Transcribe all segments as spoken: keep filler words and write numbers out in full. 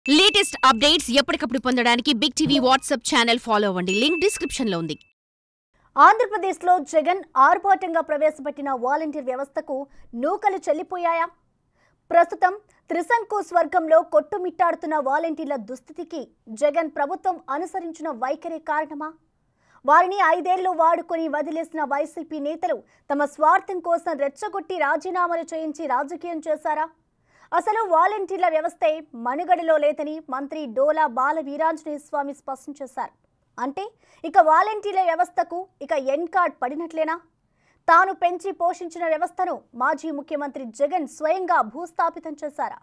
Latest updates ఎప్పటికప్పుడు పొందడానికి big TV WhatsApp channel follow అవ్వండి. లింక్ డిస్క్రిప్షన్ లో ఉంది. ఆంధ్రప్రదేశ్లో జగన్ ఆర్భాటంగా ప్రవేశపెట్టిన వాలంటీర్ వ్యవస్థకు నూకలు చెల్లిపోయాయా? ప్రస్తుతం త్రిశంకు స్వర్గంలో కొట్టుమిట్టాడుతున్న వాలంటీర్ల దుస్థితికి జగన్ ప్రభుత్వం అనుసరించిన వైఖరి కారణమా? వారిని ఐదేళ్లు వాడుకొని వదిలేసిన వైసీపీ నేతలు తమ స్వార్థం కోసం రెచ్చగొట్టి రాజీనామాలు చేయించి రాజకీయం చేశారా? అసలు వాలంటీర్ల వ్యవస్థే మనుగడలో లేదని మంత్రి డోలా బాల వీరాంజనేయ స్వామి స్పష్టం చేశారు. అంటే ఇక వాలంటీర్ల వ్యవస్థకు ఇక ఎన్ కార్డ్ పడినట్లేనా? తాను పెంచి పోషించిన వ్యవస్థను మాజీ ముఖ్యమంత్రి జగన్ స్వయంగా భూస్థాపితం చేశారా?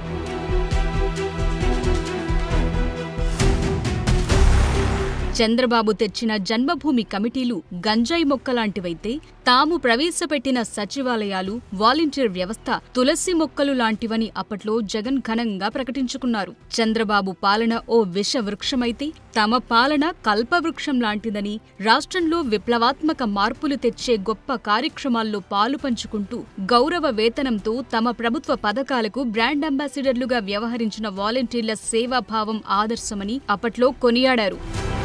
చంద్రబాబు తెచ్చిన జన్మభూమి కమిటీలు గంజాయి మొక్కలాంటివైతే తాము ప్రవేశపెట్టిన సచివాలయాలు, వాలంటీర్ వ్యవస్థ తులసి మొక్కలు లాంటివని అప్పట్లో జగన్ ఘనంగా ప్రకటించుకున్నారు. చంద్రబాబు పాలన ఓ విష వృక్షమైతే తమ పాలన కల్పవృక్షం లాంటిదని, రాష్ట్రంలో విప్లవాత్మక మార్పులు తెచ్చే గొప్ప కార్యక్రమాల్లో పాలు పంచుకుంటూ గౌరవ వేతనంతో తమ ప్రభుత్వ పథకాలకు బ్రాండ్ అంబాసిడర్లుగా వ్యవహరించిన వాలంటీర్ల సేవాభావం ఆదర్శమని అప్పట్లో కొనియాడారు.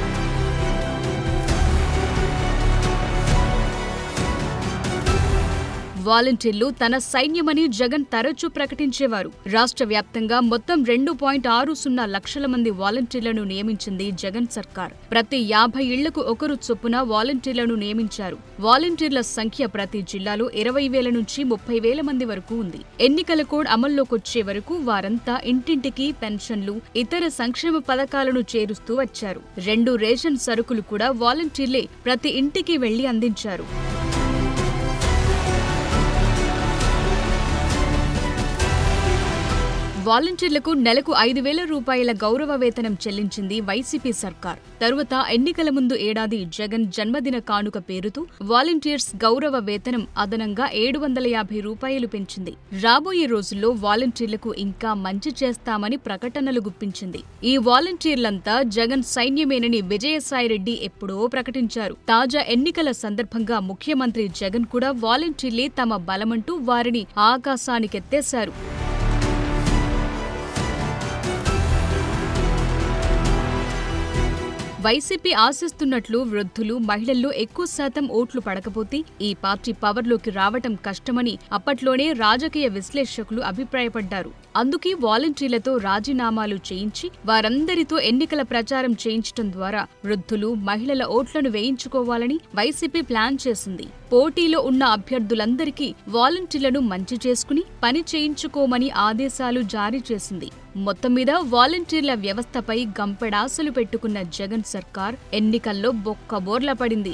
వాలంటీర్లు తన సైన్యమని జగన్ తరచూ ప్రకటించేవారు. రాష్ట్ర వ్యాప్తంగా మొత్తం రెండు పాయింట్ ఆరు సున్నా లక్షల మంది వాలంటీర్లను నియమించింది జగన్ సర్కార్. ప్రతి యాభై ఇళ్లకు ఒకరు చొప్పున వాలంటీర్లను నియమించారు. వాలంటీర్ల సంఖ్య ప్రతి జిల్లాలో ఇరవై వేల నుంచి ముప్పై వేల మంది వరకు ఉంది. ఎన్నికల కోడ్ అమల్లోకొచ్చే వరకు వారంతా ఇంటింటికి పెన్షన్లు, ఇతర సంక్షేమ పథకాలను చేరుస్తూ వచ్చారు. రెండు రేషన్ సరుకులు కూడా వాలంటీర్లే ప్రతి ఇంటికి వెళ్లి అందించారు. వాలంటీర్లకు నెలకు ఐదు వేల రూపాయల గౌరవ వేతనం చెల్లించింది వైసీపీ సర్కార్. తరువాత ఎన్నికల ముందు ఏడాది జగన్ జన్మదిన కానుక పేరుతో వాలంటీర్స్ గౌరవ వేతనం అదనంగా ఏడు వందల యాభై రూపాయలు పెంచింది. రాబోయే రోజుల్లో వాలంటీర్లకు ఇంకా మంచి చేస్తామని ప్రకటనలు గుప్పించింది. ఈ వాలంటీర్లంతా జగన్ సైన్యమేనని విజయసాయిరెడ్డి ఎప్పుడో ప్రకటించారు. తాజా ఎన్నికల సందర్భంగా ముఖ్యమంత్రి జగన్ కూడా వాలంటీర్లే తమ బలమంటూ వారిని ఆకాశానికెత్తేశారు. వైసీపీ ఆశిస్తున్నట్లు వృద్ధులు, మహిళల్లో ఎక్కువ శాతం ఓట్లు పడకపోతే ఈ పార్టీ పవర్లోకి రావటం కష్టమని అప్పట్లోనే రాజకీయ విశ్లేషకులు అభిప్రాయపడ్డారు. అందుకే వాలంటీర్లతో రాజీనామాలు చేయించి వారందరితో ఎన్నికల ప్రచారం చేయించడం ద్వారా వృద్ధులు, మహిళల ఓట్లను వేయించుకోవాలని వైసీపీ ప్లాన్ చేసింది. పోటీలో ఉన్న అభ్యర్థులందరికీ వాలంటీర్లను మంచి చేసుకుని పని చేయించుకోమని ఆదేశాలు జారీ చేసింది. మొత్తం మీద వాలంటీర్ల వ్యవస్థపై గంపెడాసలు పెట్టుకున్న జగన్ సర్కార్ ఎన్నికల్లో బొక్కబోర్ల పడింది.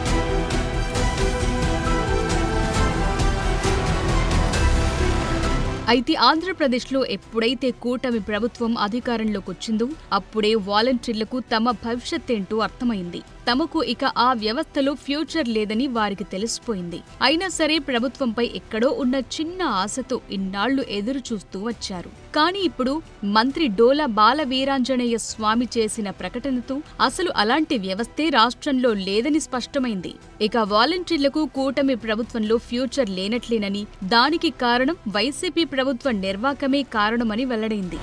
అయితే ఆంధ్రప్రదేశ్లో ఎప్పుడైతే కూటమి ప్రభుత్వం అధికారంలోకొచ్చిందో అప్పుడే వాలంటీర్లకు తమ భవిష్యత్తేంటో అర్థమైంది. తమకు ఇక ఆ వ్యవస్థలో ఫ్యూచర్ లేదని వారికి తెలిసిపోయింది. అయినా సరే ప్రభుత్వంపై ఎక్కడో ఉన్న చిన్న ఆశతో ఇన్నాళ్లు ఎదురు చూస్తూ వచ్చారు. కానీ ఇప్పుడు మంత్రి డోలా బాల వీరాంజనేయ స్వామి చేసిన ప్రకటనతో అసలు అలాంటి వ్యవస్థే రాష్ట్రంలో లేదని స్పష్టమైంది. ఇక వాలంటీర్లకు కూటమి ప్రభుత్వంలో ఫ్యూచర్ లేనట్లేనని, దానికి కారణం వైసీపీ ప్రభుత్వ నిర్వాకమే కారణమని వెల్లడైంది.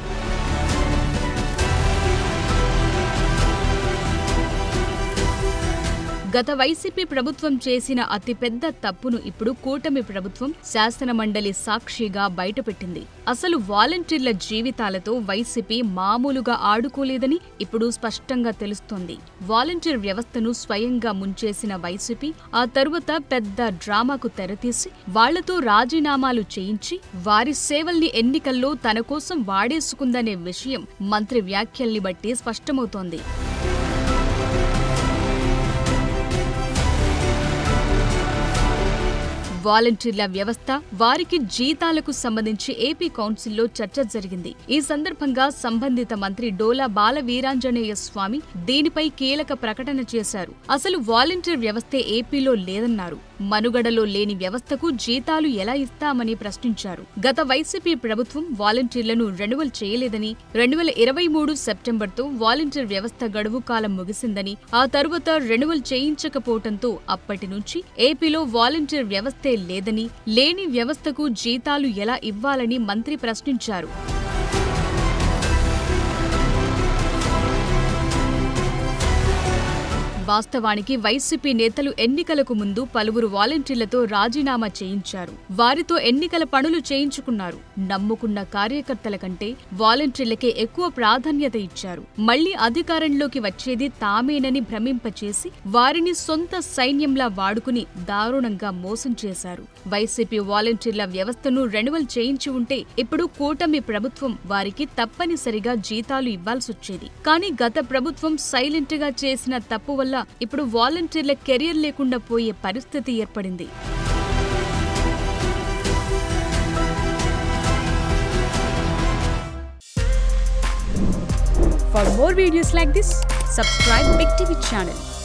గత వైసీపీ ప్రభుత్వం చేసిన అతిపెద్ద తప్పును ఇప్పుడు కూటమి ప్రభుత్వం శాసనమండలి సాక్షిగా బయటపెట్టింది. అసలు వాలంటీర్ల జీవితాలతో వైసీపీ మామూలుగా ఆడుకోలేదని ఇప్పుడు స్పష్టంగా తెలుస్తోంది. వాలంటీర్ వ్యవస్థను స్వయంగా ముంచేసిన వైసీపీ ఆ తరువాత పెద్ద డ్రామాకు తెరతీసి వాళ్లతో రాజీనామాలు చేయించి వారి సేవల్ని ఎన్నికల్లో తన కోసం వాడేసుకుందనే విషయం మంత్రి వ్యాఖ్యల్ని బట్టి స్పష్టమవుతోంది. వాలంటీర్ల వ్యవస్థ, వారికి జీతాలకు సంబంధించి ఏపీ కౌన్సిల్లో చర్చ జరిగింది. ఈ సందర్భంగా సంబంధిత మంత్రి డోలా బాల వీరాంజనేయ స్వామి దీనిపై కీలక ప్రకటన చేశారు. అసలు వాలంటీర్ వ్యవస్థే ఏపీలో లేదన్నారు. మనుగడలో లేని వ్యవస్థకు జీతాలు ఎలా ఇస్తామని ప్రశ్నించారు. గత వైసీపీ ప్రభుత్వం వాలంటీర్లను రెన్యువల్ చేయలేదని, రెండు వేల ఇరవై మూడు సెప్టెంబర్తో వాలంటీర్ వ్యవస్థ గడువు కాలం ముగిసిందని, ఆ తరువాత రెన్యువల్ చేయించకపోవడంతో అప్పటి నుంచి ఏపీలో వాలంటీర్ వ్యవస్థే లేదని, లేని వ్యవస్థకు జీతాలు ఎలా ఇవ్వాలని మంత్రి ప్రశ్నించారు. వాస్తవానికి వైసీపీ నేతలు ఎన్నికలకు ముందు పలువురు వాలంటీర్లతో రాజీనామా చేయించారు. వారితో ఎన్నికల పనులు చేయించుకున్నారు. నమ్ముకున్న కార్యకర్తల కంటే వాలంటీర్లకే ఎక్కువ ప్రాధాన్యత ఇచ్చారు. మళ్లీ అధికారంలోకి వచ్చేది తామేనని భ్రమింపచేసి వారిని సొంత సైన్యంలా వాడుకుని దారుణంగా మోసం చేశారు. వైసీపీ వాలంటీర్ల వ్యవస్థను రెన్యువల్ చేయించి ఉంటే ఇప్పుడు కూటమి ప్రభుత్వం వారికి తప్పనిసరిగా జీతాలు ఇవ్వాల్సొచ్చేది. కానీ గత ప్రభుత్వం సైలెంట్ గా చేసిన తప్పు వల్ల ఇప్పుడు వాలంటీర్ల కెరియర్ లేకుండా పోయే పరిస్థితి ఏర్పడింది. For more videos like this, subscribe Big T V channel.